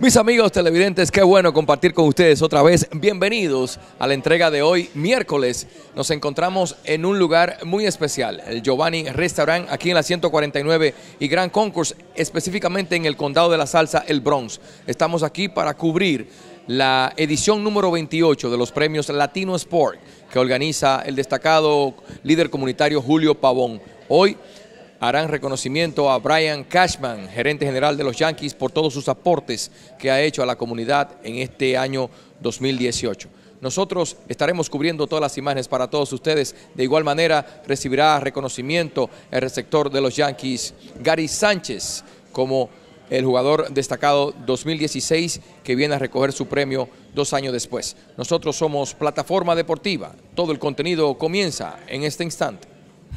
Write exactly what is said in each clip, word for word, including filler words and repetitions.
Mis amigos televidentes, qué bueno compartir con ustedes otra vez. Bienvenidos a la entrega de hoy, miércoles. Nos encontramos en un lugar muy especial, el Giovanni Restaurant, aquí en la ciento cuarenta y nueve y Grand Concourse, específicamente en el Condado de la Salsa, el Bronx. Estamos aquí para cubrir la edición número veintiocho de los premios Latino Sport, que organiza el destacado líder comunitario Julio Pavón. Hoy harán reconocimiento a Brian Cashman, gerente general de los Yankees, por todos sus aportes que ha hecho a la comunidad en este año dos mil dieciocho. Nosotros estaremos cubriendo todas las imágenes para todos ustedes. De igual manera, recibirá reconocimiento el receptor de los Yankees, Gary Sánchez, como el jugador destacado dos mil dieciséis, que viene a recoger su premio dos años después. Nosotros somos Plataforma Deportiva. Todo el contenido comienza en este instante.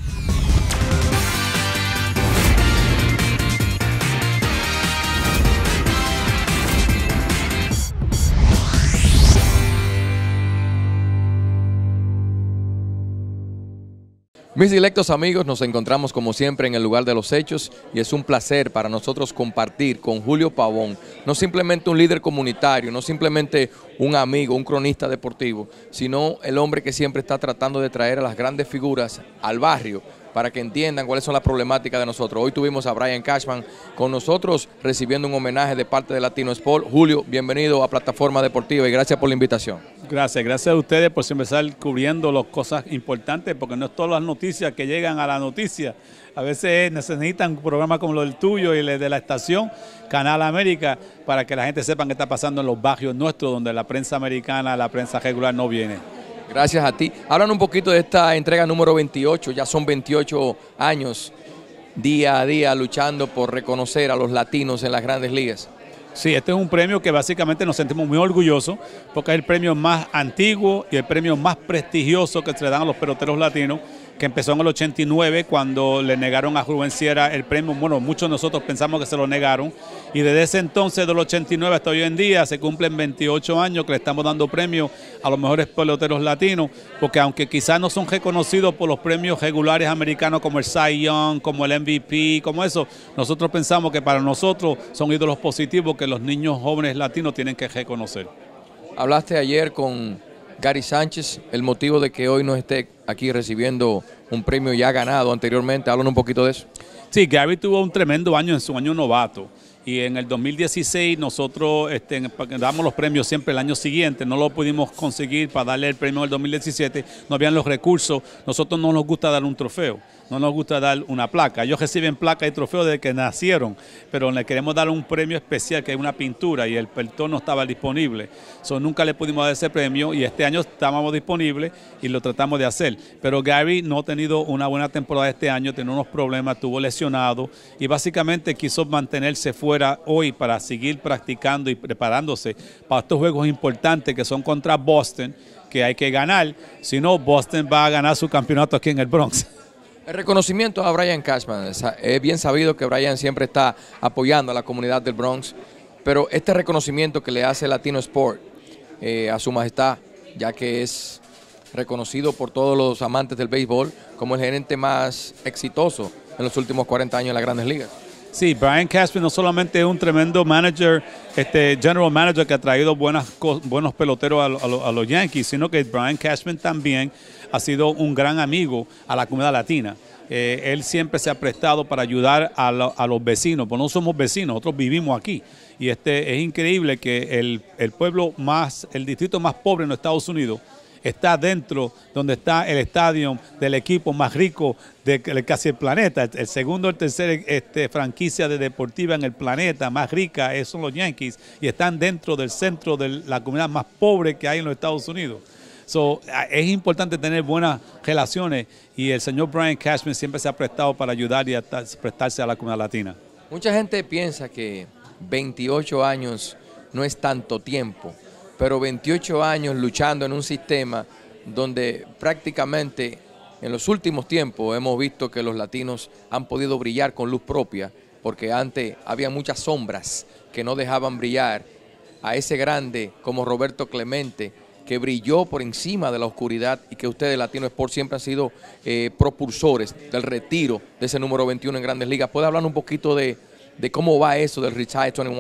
Mis directos amigos, nos encontramos como siempre en el lugar de los hechos y es un placer para nosotros compartir con Julio Pavón, no simplemente un líder comunitario, no simplemente un amigo, un cronista deportivo, sino el hombre que siempre está tratando de traer a las grandes figuras al barrio para que entiendan cuáles son las problemáticas de nosotros. Hoy tuvimos a Brian Cashman con nosotros recibiendo un homenaje de parte de Latino Sport. Julio, bienvenido a Plataforma Deportiva y gracias por la invitación. Gracias, gracias a ustedes por siempre estar cubriendo las cosas importantes, porque no es todas las noticias que llegan a la noticia. A veces necesitan un programa como lo del tuyo y el de la estación Canal América para que la gente sepa qué está pasando en los barrios nuestros, donde la prensa americana, la prensa regular no viene. Gracias a ti. Hablan un poquito de esta entrega número veintiocho, ya son veintiocho años día a día luchando por reconocer a los latinos en las grandes ligas. Sí, este es un premio que básicamente nos sentimos muy orgullosos porque es el premio más antiguo y el premio más prestigioso que se le dan a los peloteros latinos, que empezó en el ochenta y nueve cuando le negaron a Rubén Sierra el premio. Bueno, muchos de nosotros pensamos que se lo negaron y desde ese entonces, del ochenta y nueve hasta hoy en día, se cumplen veintiocho años que le estamos dando premios a los mejores peloteros latinos, porque aunque quizás no son reconocidos por los premios regulares americanos como el Cy Young, como el M V P, como eso, nosotros pensamos que para nosotros son ídolos positivos que los niños jóvenes latinos tienen que reconocer. Hablaste ayer con Gary Sánchez, el motivo de que hoy no esté aquí recibiendo un premio ya ganado anteriormente. Hablan un poquito de eso. Sí, Gary tuvo un tremendo año en su año novato. Y en el dos mil dieciséis nosotros este, damos los premios siempre el año siguiente, no lo pudimos conseguir para darle el premio del dos mil diecisiete, no habían los recursos, nosotros no nos gusta dar un trofeo, no nos gusta dar una placa, ellos reciben placa y trofeo desde que nacieron, pero le queremos dar un premio especial que es una pintura y el pelotón no estaba disponible, so, nunca le pudimos dar ese premio y este año estábamos disponibles y lo tratamos de hacer, pero Gary no ha tenido una buena temporada este año, tiene unos problemas, estuvo lesionado y básicamente quiso mantenerse fuera hoy para seguir practicando y preparándose para estos juegos importantes que son contra Boston, que hay que ganar, si no Boston va a ganar su campeonato aquí en el Bronx. El reconocimiento a Brian Cashman, es bien sabido que Brian siempre está apoyando a la comunidad del Bronx, pero este reconocimiento que le hace Latino Sport eh, a su majestad, ya que es reconocido por todos los amantes del béisbol como el gerente más exitoso en los últimos cuarenta años en las grandes ligas. Sí, Brian Cashman no solamente es un tremendo manager, este general manager que ha traído buenas, buenos peloteros a, a, a los Yankees, sino que Brian Cashman también ha sido un gran amigo a la comunidad latina. Eh, él siempre se ha prestado para ayudar a, lo, a los vecinos, porque no somos vecinos, nosotros vivimos aquí. Y este es increíble que el, el pueblo más, el distrito más pobre en los Estados Unidos está dentro donde está el estadio del equipo más rico de, de casi el planeta. El segundo o el tercer este, franquicia de deportiva en el planeta más rica es, son los Yankees y están dentro del centro de la comunidad más pobre que hay en los Estados Unidos. So, es importante tener buenas relaciones y el señor Brian Cashman siempre se ha prestado para ayudar y a prestarse a la comunidad latina. Mucha gente piensa que veintiocho años no es tanto tiempo, pero veintiocho años luchando en un sistema donde prácticamente en los últimos tiempos hemos visto que los latinos han podido brillar con luz propia, porque antes había muchas sombras que no dejaban brillar a ese grande como Roberto Clemente, que brilló por encima de la oscuridad y que ustedes, Latino Sport, siempre han sido eh, propulsores del retiro de ese número veintiuno en Grandes Ligas. ¿Puede hablar un poquito de, de cómo va eso del Retire veintiuno?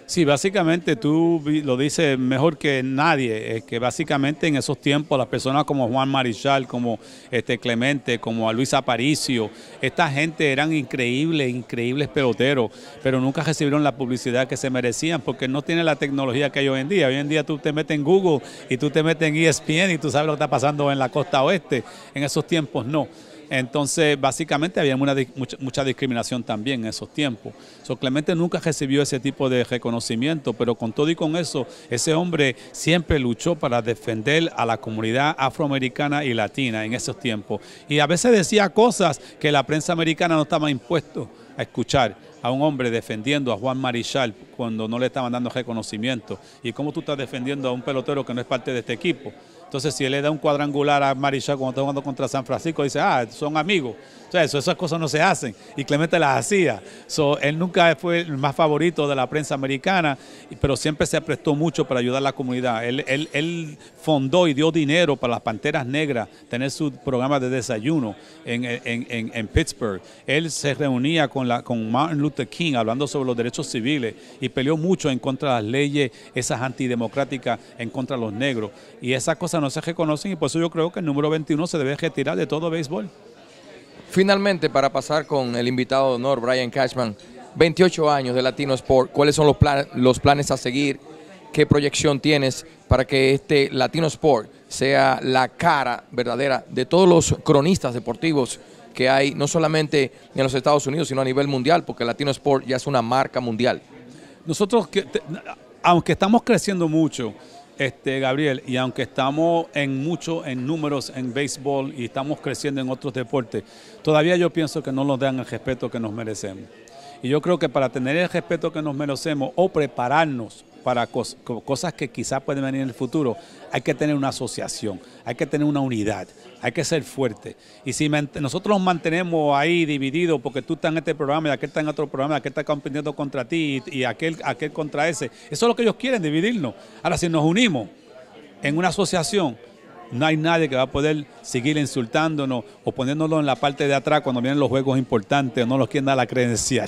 Sí, básicamente tú lo dices mejor que nadie, es que básicamente en esos tiempos las personas como Juan Marichal, como este Clemente, como a Luis Aparicio, esta gente eran increíbles, increíbles peloteros, pero nunca recibieron la publicidad que se merecían porque no tienen la tecnología que hay hoy en día. Hoy en día tú te metes en Google y tú te metes en E S P N y tú sabes lo que está pasando en la costa oeste. En esos tiempos no. Entonces, básicamente había una, mucha, mucha discriminación también en esos tiempos. So, Clemente nunca recibió ese tipo de reconocimiento, pero con todo y con eso, ese hombre siempre luchó para defender a la comunidad afroamericana y latina en esos tiempos. Y a veces decía cosas que la prensa americana no estaba impuesto a escuchar a un hombre defendiendo a Juan Marichal cuando no le estaban dando reconocimiento. ¿Y cómo tú estás defendiendo a un pelotero que no es parte de este equipo? Entonces, si él le da un cuadrangular a Marichal cuando está jugando contra San Francisco, dice, ah, son amigos. O sea, eso, esas cosas no se hacen. Y Clemente las hacía. So, él nunca fue el más favorito de la prensa americana, pero siempre se prestó mucho para ayudar a la comunidad. Él, él, él fondó y dio dinero para las Panteras Negras, tener su programa de desayuno en, en, en, en Pittsburgh. Él se reunía con, la, con Martin Luther King hablando sobre los derechos civiles y peleó mucho en contra de las leyes, esas antidemocráticas en contra de los negros. Y esas cosas no se reconocen y por eso yo creo que el número veintiuno se debe retirar de todo béisbol. Finalmente, para pasar con el invitado de honor, Brian Cashman, veintiocho años de Latino Sport, ¿cuáles son los, plan los planes a seguir? ¿Qué proyección tienes para que este Latino Sport sea la cara verdadera de todos los cronistas deportivos que hay, no solamente en los Estados Unidos, sino a nivel mundial, porque Latino Sport ya es una marca mundial? Nosotros, que, aunque estamos creciendo mucho, Este, Gabriel, y aunque estamos en mucho en números en béisbol y estamos creciendo en otros deportes, todavía yo pienso que no nos dan el respeto que nos merecemos. Y yo creo que para tener el respeto que nos merecemos o prepararnos para cos cosas que quizás pueden venir en el futuro, hay que tener una asociación, hay que tener una unidad, hay que ser fuerte. Y si nosotros nos mantenemos ahí divididos porque tú estás en este programa y aquel está en otro programa, aquel está compitiendo contra ti y, y aquel, aquel contra ese, eso es lo que ellos quieren, dividirnos. Ahora, si nos unimos en una asociación, no hay nadie que va a poder seguir insultándonos o poniéndonos en la parte de atrás cuando vienen los juegos importantes o no nos quieren dar la credencial.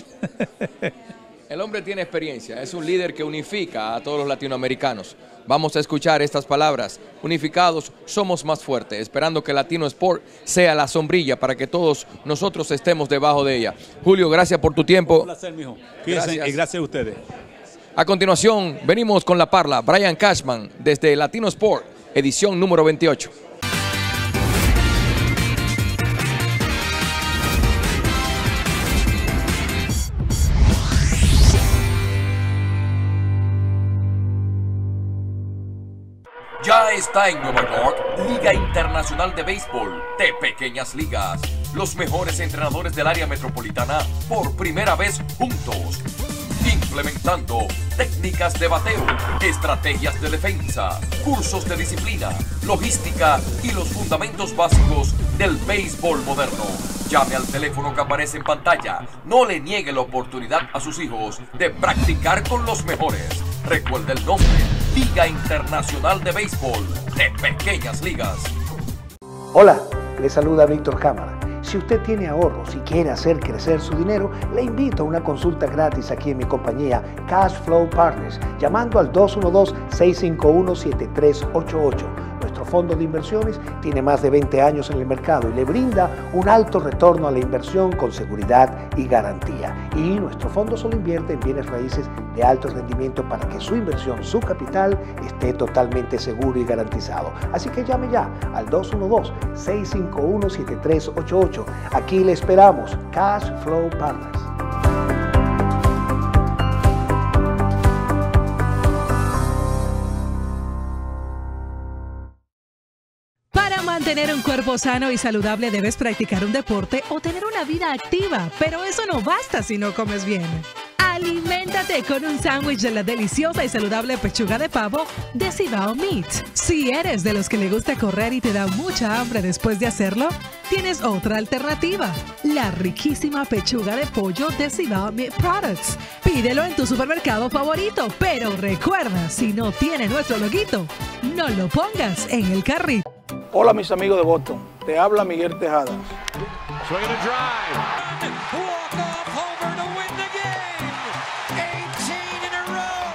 El hombre tiene experiencia, es un líder que unifica a todos los latinoamericanos. Vamos a escuchar estas palabras. Unificados somos más fuertes, esperando que Latino Sport sea la sombrilla para que todos nosotros estemos debajo de ella. Julio, gracias por tu tiempo. Un placer, mijo. Gracias. Y gracias a ustedes. A continuación, venimos con la parla. Brian Cashman, desde Latino Sport, edición número veintiocho. Ya está en Nueva York, Liga Internacional de Béisbol de Pequeñas Ligas. Los mejores entrenadores del área metropolitana por primera vez juntos. Implementando técnicas de bateo, estrategias de defensa, cursos de disciplina, logística y los fundamentos básicos del béisbol moderno. Llame al teléfono que aparece en pantalla. No le niegue la oportunidad a sus hijos de practicar con los mejores. Recuerde el nombre, Liga Internacional de Béisbol de Pequeñas Ligas. Hola, le saluda Víctor Cámara. Si usted tiene ahorros y quiere hacer crecer su dinero, le invito a una consulta gratis aquí en mi compañía Cash Flow Partners, llamando al dos uno dos, seis cinco uno, siete tres ocho ocho. Nuestro fondo de inversiones tiene más de veinte años en el mercado y le brinda un alto retorno a la inversión con seguridad y garantía. Y nuestro fondo solo invierte en bienes raíces de alto rendimiento para que su inversión, su capital, esté totalmente seguro y garantizado. Así que llame ya al dos uno dos, seis cinco uno, siete tres ocho ocho. Aquí le esperamos, Cash Flow Partners. Para mantener un cuerpo sano y saludable debes practicar un deporte o tener una vida activa, pero eso no basta si no comes bien. Aliméntate con un sándwich de la deliciosa y saludable pechuga de pavo de Cibao Meat. Si eres de los que le gusta correr y te da mucha hambre después de hacerlo, tienes otra alternativa, la riquísima pechuga de pollo de Cibao Meat Products. Pídelo en tu supermercado favorito, pero recuerda, si no tiene nuestro loguito, no lo pongas en el carrito. Hola mis amigos de Boston, te habla Miguel Tejada. Swing and a drive. Walk off homer to win the game. eighteen in a row.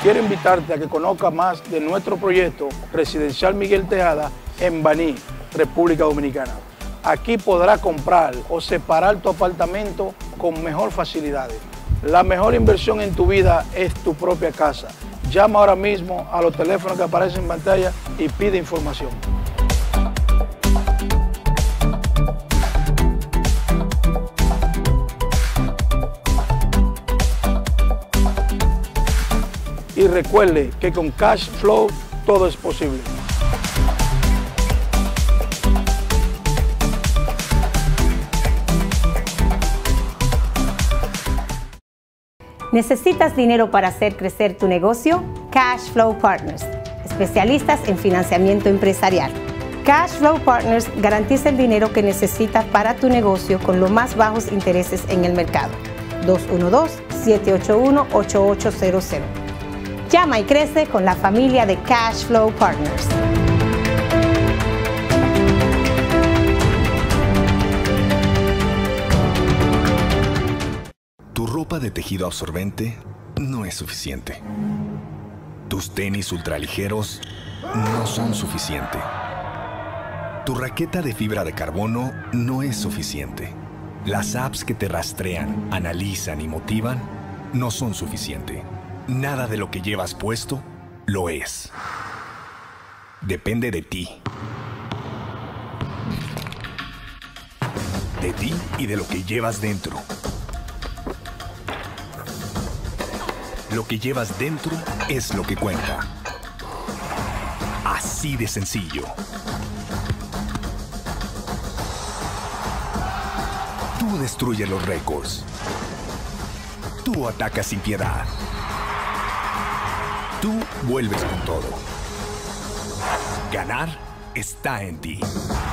quiero invitarte a que conozcas más de nuestro proyecto residencial Miguel Tejada en Baní, República Dominicana. Aquí podrás comprar o separar tu apartamento con mejor facilidades. La mejor inversión en tu vida es tu propia casa. Llama ahora mismo a los teléfonos que aparecen en pantalla y pide información. Y recuerde que con Cash Flow todo es posible. ¿Necesitas dinero para hacer crecer tu negocio? Cash Flow Partners, especialistas en financiamiento empresarial. Cash Flow Partners garantiza el dinero que necesitas para tu negocio con los más bajos intereses en el mercado. dos uno dos, siete ocho uno, ocho ocho cero cero. Llama y crece con la familia de Cash Flow Partners. Tu ropa de tejido absorbente no es suficiente. Tus tenis ultraligeros no son suficiente. Tu raqueta de fibra de carbono no es suficiente. Las apps que te rastrean, analizan y motivan no son suficiente. Nada de lo que llevas puesto lo es. Depende de ti. De ti y de lo que llevas dentro. Lo que llevas dentro es lo que cuenta. Así de sencillo. Tú destruyes los récords. Tú atacas sin piedad. Tú vuelves con todo. Ganar está en ti.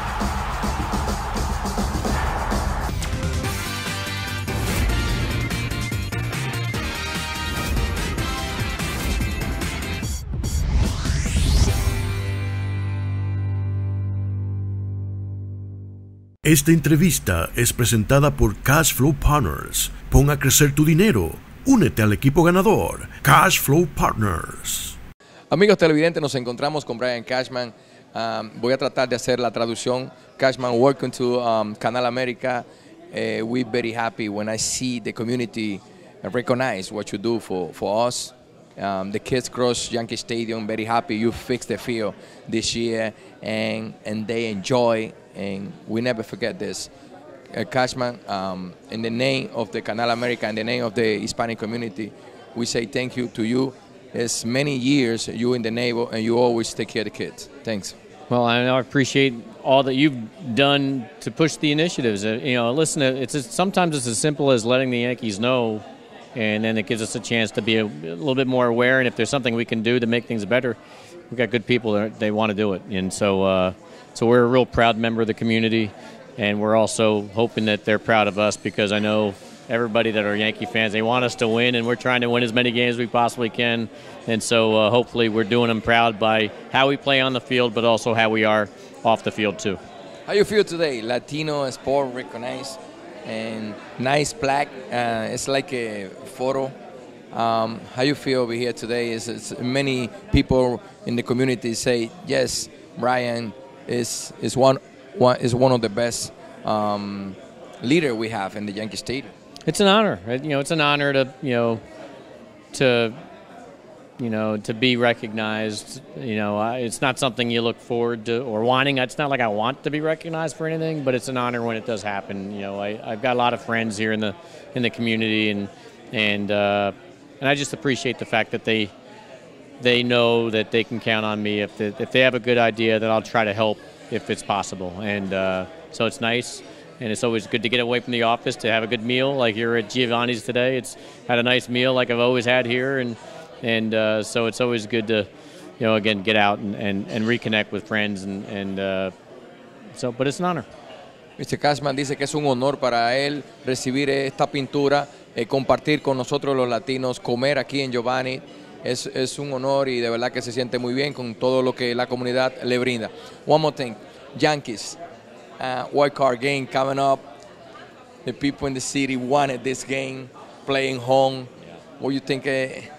Esta entrevista es presentada por Cash Flow Partners. Pon a crecer tu dinero. Únete al equipo ganador. Cash Flow Partners. Amigos televidentes, nos encontramos con Brian Cashman. Um, voy a tratar de hacer la traducción. Cashman, welcome to um, Canal America. Uh, we're very happy when I see the community recognize what you do for, for us. Um, the kids cross Yankee Stadium, very happy you fixed the field this year, and, and they enjoy, and we never forget this. Uh, Cashman, um, in the name of the Canal America and the name of the Hispanic community, we say thank you to you. It's many years you in the Navy, and you always take care of the kids. Thanks. Well, I know I appreciate all that you've done to push the initiatives. Uh, you know, listen, it's a, sometimes it's as simple as letting the Yankees know, and then it gives us a chance to be a, a little bit more aware. And if there's something we can do to make things better, we've got good people that they want to do it. And so, uh, so we're a real proud member of the community, and we're also hoping that they're proud of us, because I know everybody that are Yankee fans, they want us to win, and we're trying to win as many games as we possibly can. And so uh, hopefully we're doing them proud by how we play on the field, but also how we are off the field too. How you feel today? Latino sport recognized, and nice plaque. Uh, it's like a photo. Um, how you feel over here today? Is it's many people in the community say yes, Brian is is one, one is one of the best um, leader we have in the Yankee Stadium. It's an honor. You know, it's an honor to you know to you know to be recognized. You know, I, it's not something you look forward to or wanting. It's not like I want to be recognized for anything, but it's an honor when it does happen. You know, I, I've got a lot of friends here in the in the community, and and uh, and I just appreciate the fact that they they know that they can count on me if they, if they have a good idea, that I'll try to help if it's possible. And uh, so it's nice. And it's always good to get away from the office to have a good meal, like you're at Giovanni's today. It's had a nice meal like I've always had here, and and uh, so it's always good to, you know, again, get out and, and, and reconnect with friends, and, and uh, so, but it's an honor. mister Cashman dice que es un honor para él recibir esta pintura, eh, compartir con nosotros los latinos, comer aquí en Giovanni. Es, es un honor y de verdad que se siente muy bien con todo lo que la comunidad le brinda. One more thing, Yankees. Uh, wild card game coming up. The people in the city wanted this game, playing home. Yeah. What do you think uh,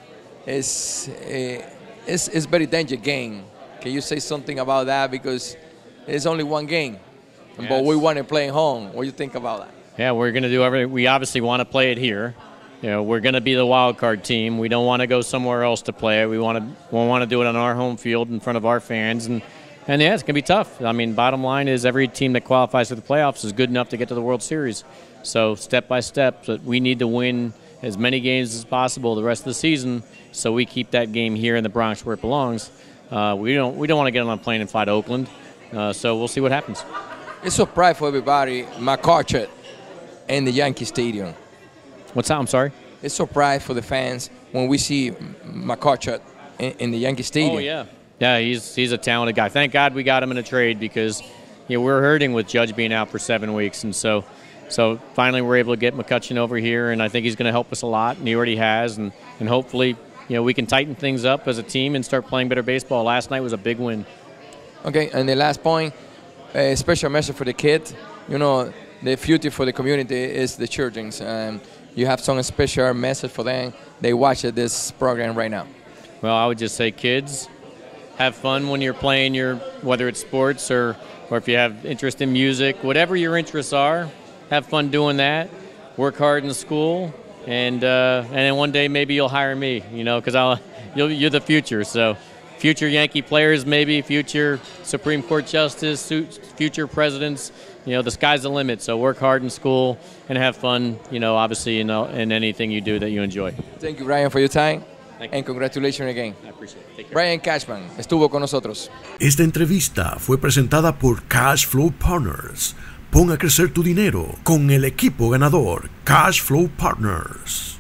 is uh, it's, it's very dangerous game. Can you say something about that? Because it's only one game, Yes. but we want to play at home. What do you think about that? Yeah, we're going to do everything. We obviously want to play it here. You know, we're going to be the wild card team. We don't want to go somewhere else to play it. We want to we want to do it on our home field in front of our fans, and and yeah, it's going to be tough. I mean, bottom line is every team that qualifies for the playoffs is good enough to get to the World Series. So step by step, but we need to win as many games as possible the rest of the season, so we keep that game here in the Bronx where it belongs. Uh, we don't we don't want to get on a plane and fly to Oakland. Uh, so we'll see what happens. It's a surprise for everybody. McCutcheon in the Yankee Stadium. What's that? I'm sorry? It's a surprise for the fans when we see McCutcheon in, in the Yankee Stadium. Oh, yeah. Yeah, he's he's a talented guy. Thank God we got him in a trade because you know, we're hurting with Judge being out for seven weeks. And so so finally we're able to get McCutcheon over here, and I think he's going to help us a lot, and he already has. And, and hopefully, you know, we can tighten things up as a team and start playing better baseball. Last night was a big win. Okay, and the last point, a special message for the kids. You know, the future for the community is the children. Um, you have some special message for them. They watch this program right now. Well, I would just say, kids, have fun when you're playing your, whether it's sports or, or if you have interest in music, whatever your interests are, have fun doing that. Work hard in school, and uh, and then one day maybe you'll hire me, you know, because I'll you'll, you're the future. So, future Yankee players, maybe future Supreme Court justice, future presidents. You know, the sky's the limit. So work hard in school and have fun. You know, obviously in, in anything you do that you enjoy. Thank you, Brian, for your time. Thank you. And congratulations again. I appreciate it. Take care. Brian Cashman estuvo con nosotros. Esta entrevista fue presentada por Cash Flow Partners. Pon a crecer tu dinero con el equipo ganador, Cash Flow Partners.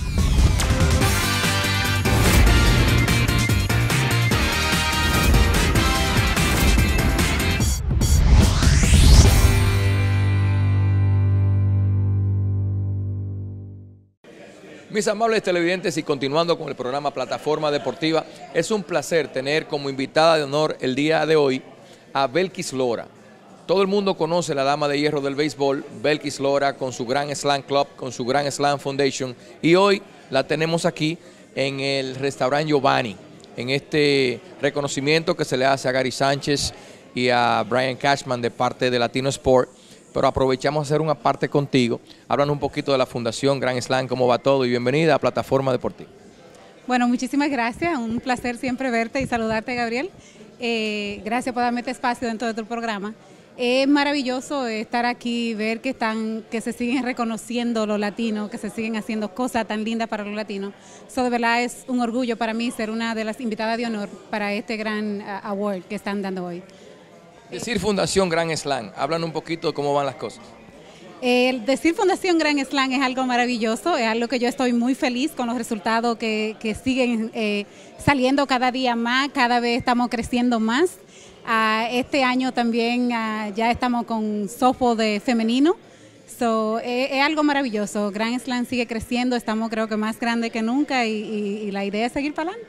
Mis amables televidentes, y continuando con el programa Plataforma Deportiva, es un placer tener como invitada de honor el día de hoy a Belkis Lora. Todo el mundo conoce la dama de hierro del béisbol, Belkis Lora, con su Grand Slam Club, con su Grand Slam Foundation, y hoy la tenemos aquí en el restaurante Giovanni, en este reconocimiento que se le hace a Gary Sánchez y a Brian Cashman de parte de Latino Sport. Pero aprovechamos a hacer una parte contigo. Háblanos un poquito de la Fundación Grand Slam, cómo va todo, y bienvenida a Plataforma Deportiva. Bueno, muchísimas gracias. Un placer siempre verte y saludarte, Gabriel. Eh, gracias por darme este espacio dentro de tu programa. Es maravilloso estar aquí, ver que están, que se siguen reconociendo los latinos, que se siguen haciendo cosas tan lindas para los latinos. Eso de verdad es un orgullo para mí ser una de las invitadas de honor para este gran uh, award que están dando hoy. Decir Fundación Grand Slam, hablan un poquito de cómo van las cosas. El decir Fundación Grand Slam es algo maravilloso, es algo que yo estoy muy feliz con los resultados que, que siguen eh, saliendo cada día más, cada vez estamos creciendo más. Uh, este año también uh, ya estamos con softball de femenino, so, es, es algo maravilloso. Grand Slam sigue creciendo, estamos creo que más grandes que nunca y, y, y la idea es seguir para adelante.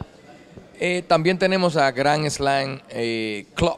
Eh, también tenemos a Grand Slam eh, Club,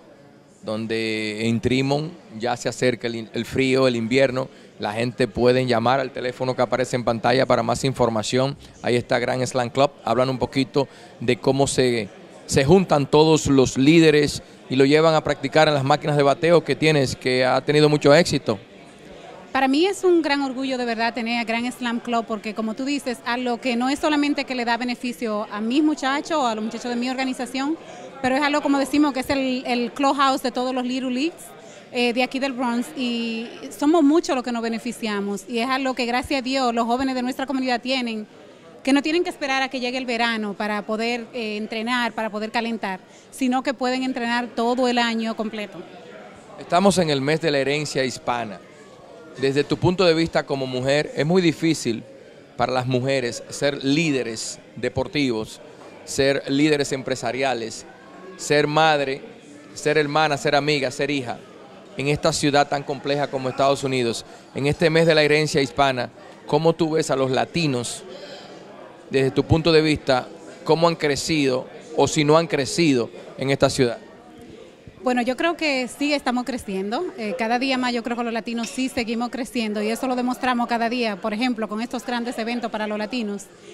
donde en Trimon ya se acerca el, el frío, el invierno. La gente puede llamar al teléfono que aparece en pantalla para más información. Ahí está Grand Slam Club. Hablan un poquito de cómo se, se juntan todos los líderes y lo llevan a practicar en las máquinas de bateo que tienes, que ha tenido mucho éxito. Para mí es un gran orgullo de verdad tener a Grand Slam Club, porque como tú dices, a lo que no es solamente que le da beneficio a mis muchachos o a los muchachos de mi organización, pero es algo, como decimos, que es el, el clubhouse de todos los Little Leagues eh, de aquí del Bronx, y somos muchos los que nos beneficiamos, y es algo que gracias a Dios los jóvenes de nuestra comunidad tienen, que no tienen que esperar a que llegue el verano para poder eh, entrenar, para poder calentar, sino que pueden entrenar todo el año completo. Estamos en el mes de la herencia hispana. Desde tu punto de vista como mujer, es muy difícil para las mujeres ser líderes deportivos, ser líderes empresariales, ser madre, ser hermana, ser amiga, ser hija, en esta ciudad tan compleja como Estados Unidos. En este mes de la herencia hispana, ¿cómo tú ves a los latinos, desde tu punto de vista, cómo han crecido o si no han crecido en esta ciudad? Bueno, yo creo que sí estamos creciendo. Eh, cada día más yo creo que los latinos sí seguimos creciendo, y eso lo demostramos cada día, por ejemplo, con estos grandes eventos para los latinos.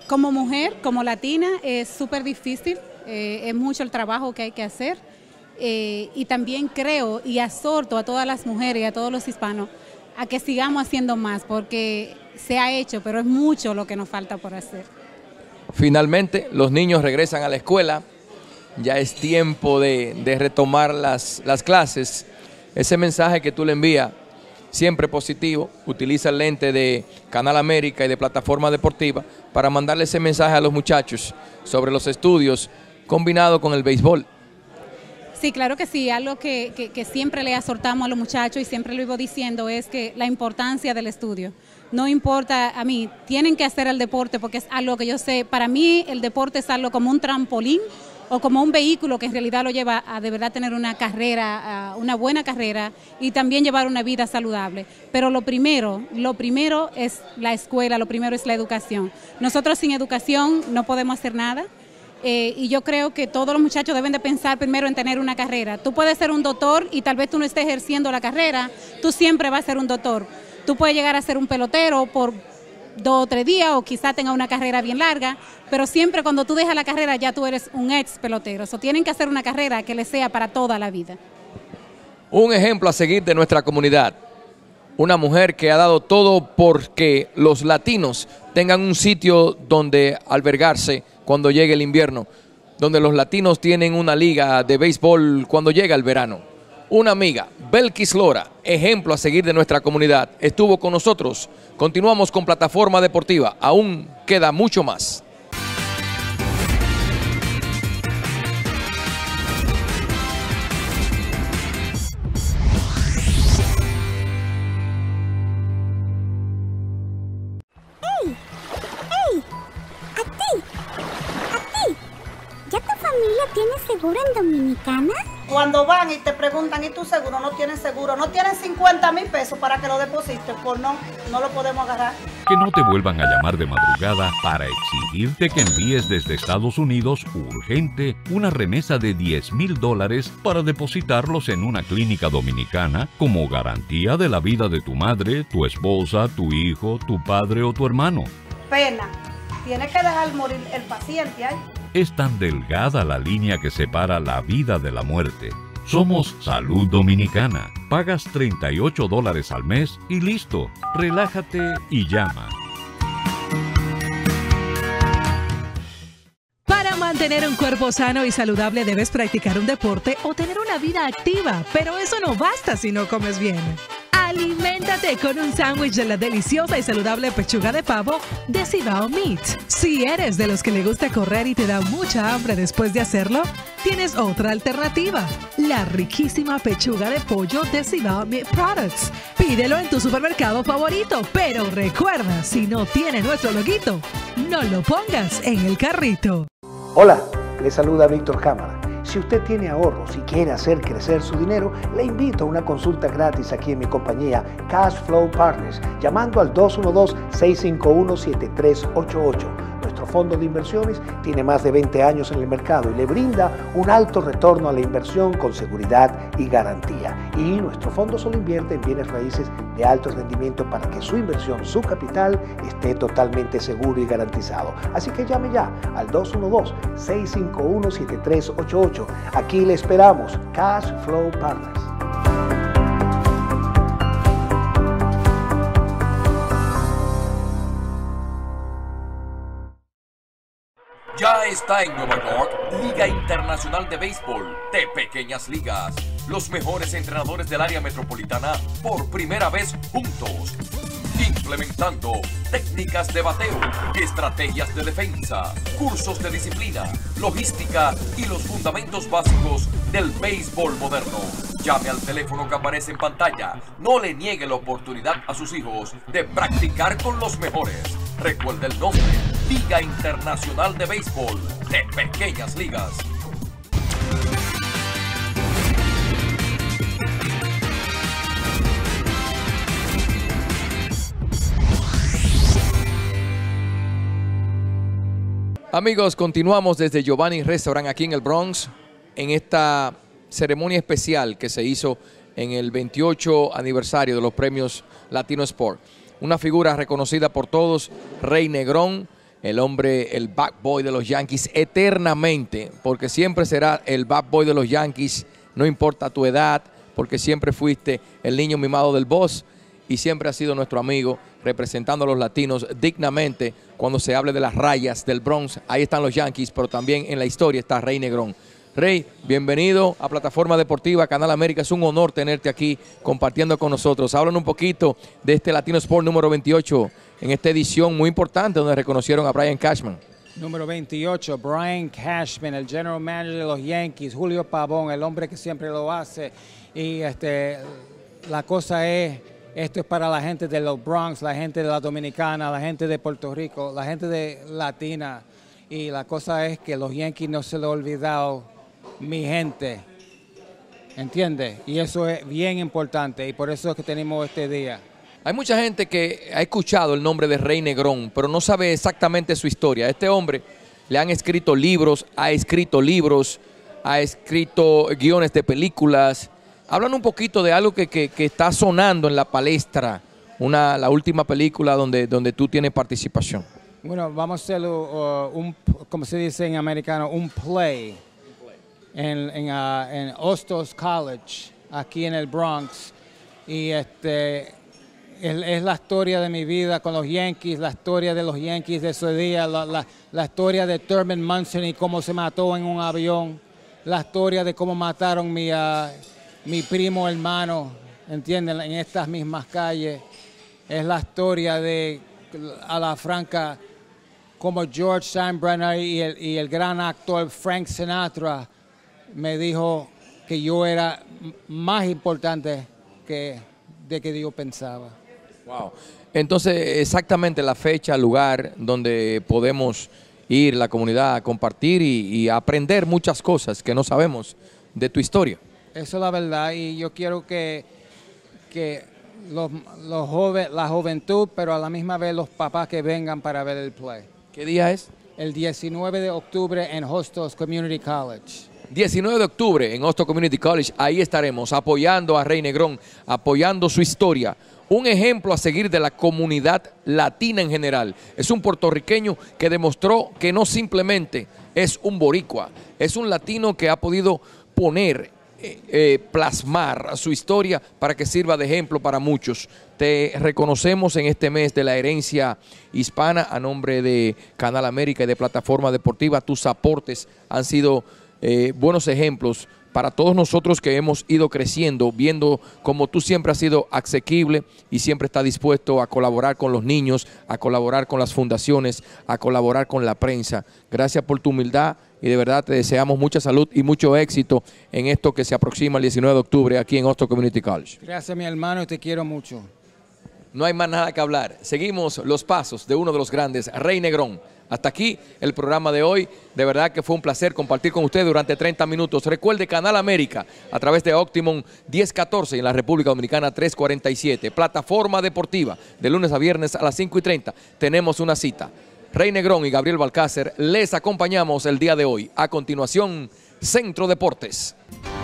como mujer, como latina, es súper difícil, eh, es mucho el trabajo que hay que hacer. Eh, y también creo y exhorto a todas las mujeres y a todos los hispanos a que sigamos haciendo más, porque se ha hecho, pero es mucho lo que nos falta por hacer. Finalmente, los niños regresan a la escuela, ya es tiempo de, de retomar las, las clases. Ese mensaje que tú le envías, siempre positivo, utiliza el lente de Canal América y de Plataforma Deportiva para mandarle ese mensaje a los muchachos sobre los estudios combinado con el béisbol. Sí, claro que sí, algo que, que, que siempre le exhortamos a los muchachos y siempre lo vivo diciendo es que la importancia del estudio. No importa, a mí, tienen que hacer el deporte porque es algo que yo sé, para mí el deporte es algo como un trampolín o como un vehículo que en realidad lo lleva a de verdad tener una carrera, una buena carrera y también llevar una vida saludable. Pero lo primero, lo primero es la escuela, lo primero es la educación. Nosotros sin educación no podemos hacer nada. Eh, y yo creo que todos los muchachos deben de pensar primero en tener una carrera. Tú puedes ser un doctor y tal vez tú no estés ejerciendo la carrera, tú siempre vas a ser un doctor. Tú puedes llegar a ser un pelotero por dos o tres días o quizá tenga una carrera bien larga, pero siempre cuando tú dejas la carrera ya tú eres un ex pelotero. O sea, tienen que hacer una carrera que les sea para toda la vida. Un ejemplo a seguir de nuestra comunidad. Una mujer que ha dado todo porque los latinos tengan un sitio donde albergarse cuando llegue el invierno, donde los latinos tienen una liga de béisbol cuando llega el verano. Una amiga, Belkis Lora, ejemplo a seguir de nuestra comunidad, estuvo con nosotros. Continuamos con Plataforma Deportiva, aún queda mucho más. ¿Tienes seguro en Dominicana? Cuando van y te preguntan, ¿y tu seguro? No tienes seguro, no tienes cincuenta mil pesos para que lo deposites, pues no, no lo podemos agarrar. Que no te vuelvan a llamar de madrugada para exigirte que envíes desde Estados Unidos urgente una remesa de diez mil dólares para depositarlos en una clínica dominicana como garantía de la vida de tu madre, tu esposa, tu hijo, tu padre o tu hermano. Pena, tienes que dejar morir el paciente ahí. Es tan delgada la línea que separa la vida de la muerte. Somos Salud Dominicana. Pagas treinta y ocho dólares al mes y listo. Relájate y llama. Para mantener un cuerpo sano y saludable debes practicar un deporte o tener una vida activa, pero eso no basta si no comes bien. Aliméntate con un sándwich de la deliciosa y saludable pechuga de pavo de Cibao Meat. Si eres de los que le gusta correr y te da mucha hambre después de hacerlo, tienes otra alternativa, la riquísima pechuga de pollo de Cibao Meat Products. Pídelo en tu supermercado favorito, pero recuerda, si no tiene nuestro loguito, no lo pongas en el carrito. Hola, le saluda Víctor Cámara. Si usted tiene ahorros y quiere hacer crecer su dinero, le invito a una consulta gratis aquí en mi compañía Cash Flow Partners, llamando al dos uno dos, seis cinco uno, siete tres ocho ocho. Nuestro fondo de inversiones tiene más de veinte años en el mercado y le brinda un alto retorno a la inversión con seguridad y garantía. Y nuestro fondo solo invierte en bienes raíces de alto rendimiento para que su inversión, su capital, esté totalmente seguro y garantizado. Así que llame ya al dos uno dos, seis cinco uno, siete tres ocho ocho. Aquí le esperamos, Cash Flow Partners. Ya está en Nueva York, Liga Internacional de Béisbol de Pequeñas Ligas. Los mejores entrenadores del área metropolitana por primera vez juntos. Implementando técnicas de bateo, estrategias de defensa, cursos de disciplina, logística y los fundamentos básicos del béisbol moderno. Llame al teléfono que aparece en pantalla. No le niegue la oportunidad a sus hijos de practicar con los mejores. Recuerde el nombre, Liga Internacional de Béisbol de Pequeñas Ligas. Amigos, continuamos desde Giovanni Restaurant aquí en el Bronx, en esta ceremonia especial que se hizo en el veintiocho aniversario de los premios Latino Sport. Una figura reconocida por todos, Rey Negrón, el hombre, el bad boy de los Yankees eternamente, porque siempre será el bad boy de los Yankees, no importa tu edad, porque siempre fuiste el niño mimado del boss y siempre has sido nuestro amigo, representando a los latinos dignamente. Cuando se hable de las rayas del Bronx, ahí están los Yankees, pero también en la historia está Rey Negrón. Rey, bienvenido a Plataforma Deportiva, Canal América. Es un honor tenerte aquí compartiendo con nosotros. Háblanos un poquito de este Latino Sport número veintiocho, en esta edición muy importante donde reconocieron a Brian Cashman. Número veintiocho, Brian Cashman, el general manager de los Yankees, Julio Pavón, el hombre que siempre lo hace. Y este, la cosa es, esto es para la gente de los Bronx, la gente de la Dominicana, la gente de Puerto Rico, la gente de Latina. Y la cosa es que los Yankees no se lo han olvidado mi gente, ¿entiendes? Y eso es bien importante y por eso es que tenemos este día. Hay mucha gente que ha escuchado el nombre de Rey Negrón, pero no sabe exactamente su historia. A este hombre le han escrito libros, ha escrito libros, ha escrito guiones de películas. Hablan un poquito de algo que, que, que está sonando en la palestra, una, la última película donde, donde tú tienes participación. Bueno, vamos a hacer uh, un, como se dice en americano, un play en, en, uh, en Hostos College, aquí en el Bronx. Y este... Es, es la historia de mi vida con los Yankees, la historia de los Yankees de ese día, la, la, la historia de Thurman Munson y cómo se mató en un avión, la historia de cómo mataron mi, uh, mi primo hermano, ¿entienden? En estas mismas calles. Es la historia de, a la franca, como George Steinbrenner y el, y el gran actor Frank Sinatra me dijo que yo era más importante que, de que yo pensaba. Wow. Entonces, exactamente la fecha, lugar donde podemos ir, la comunidad, a compartir y, y aprender muchas cosas que no sabemos de tu historia. Eso es la verdad y yo quiero que, que los, los joven, la juventud, pero a la misma vez los papás que vengan para ver el play. ¿Qué día es? El diecinueve de octubre en Hostos Community College. diecinueve de octubre en Hostos Community College, ahí estaremos apoyando a Rey Negrón, apoyando su historia. Un ejemplo a seguir de la comunidad latina en general. Es un puertorriqueño que demostró que no simplemente es un boricua, es un latino que ha podido poner, eh, eh, plasmar su historia para que sirva de ejemplo para muchos. Te reconocemos en este mes de la herencia hispana a nombre de Canal América y de Plataforma Deportiva. Tus aportes han sido eh, buenos ejemplos para todos nosotros que hemos ido creciendo, viendo cómo tú siempre has sido asequible y siempre estás dispuesto a colaborar con los niños, a colaborar con las fundaciones, a colaborar con la prensa. Gracias por tu humildad y de verdad te deseamos mucha salud y mucho éxito en esto que se aproxima el diecinueve de octubre aquí en Hostos Community College. Gracias, mi hermano, y te quiero mucho. No hay más nada que hablar. Seguimos los pasos de uno de los grandes, Rey Negrón. Hasta aquí el programa de hoy. De verdad que fue un placer compartir con ustedes durante treinta minutos. Recuerde Canal América a través de Optimum diez catorce y en la República Dominicana tres cuarenta y siete. Plataforma Deportiva de lunes a viernes a las cinco y treinta. Tenemos una cita. Rey Negrón y Gabriel Balcácer les acompañamos el día de hoy. A continuación, Centro Deportes.